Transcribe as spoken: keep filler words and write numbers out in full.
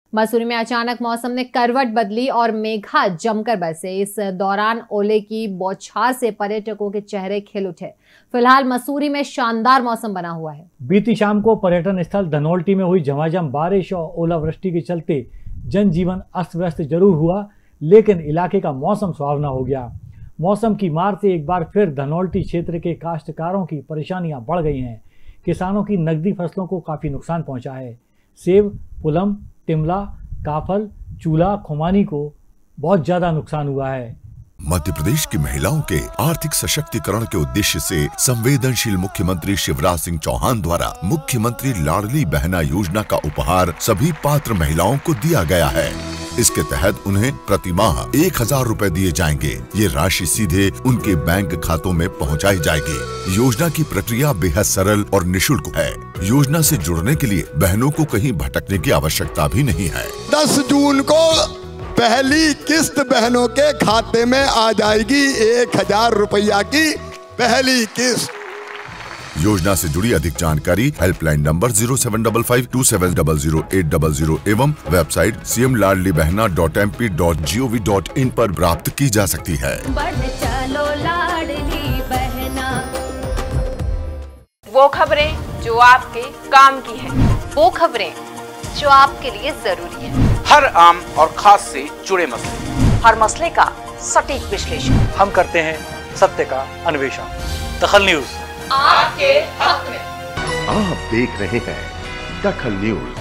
मसूरी में अचानक मौसम ने करवट बदली और मेघा जमकर बरसे। इस दौरान ओले की बौछार से पर्यटकों के चेहरे खिल उठे। फिलहाल मसूरी में शानदार मौसम बना हुआ है। बीती शाम को पर्यटन स्थल धनौल्टी में हुई झमाझम बारिश और ओलावृष्टि के चलते जनजीवन अस्त व्यस्त जरूर हुआ, लेकिन इलाके का मौसम सुहावना हो गया। मौसम की मार से एक बार फिर धनौल्टी क्षेत्र के काश्तकारों की परेशानियां बढ़ गई हैं। किसानों की नकदी फसलों को काफी नुकसान पहुंचा है। सेब, पुलम, तिमला, काफल, चूला, खुमानी को बहुत ज्यादा नुकसान हुआ है। मध्य प्रदेश की महिलाओं के आर्थिक सशक्तिकरण के उद्देश्य से संवेदनशील मुख्यमंत्री शिवराज सिंह चौहान द्वारा मुख्यमंत्री लाडली बहना योजना का उपहार सभी पात्र महिलाओं को दिया गया है। इसके तहत उन्हें प्रति माह एक हजार रूपए दिए जाएंगे। ये राशि सीधे उनके बैंक खातों में पहुंचाई जाएगी। योजना की प्रक्रिया बेहद सरल और निशुल्क है। योजना से जुड़ने के लिए बहनों को कहीं भटकने की आवश्यकता भी नहीं है। दस जून को पहली किस्त बहनों के खाते में आ जाएगी। एक हजार रुपया की पहली किस्त। योजना से जुड़ी अधिक जानकारी helpline number zero seven double five two seven double zero eight double zero एवं website C M Ladli Behna dot M P dot G O V dot in पर प्राप्त की जा सकती है। बढ़ चलो लाडली बहना। वो खबरें जो आपके काम की है, वो खबरें जो आपके लिए जरूरी है। हर आम और खास से जुड़े मसले, हर मसले का सटीक विश्लेषण हम करते हैं सत्य का अन्वेषण। दखल न्यूज आपके हक में। आप देख रहे हैं दखल न्यूज।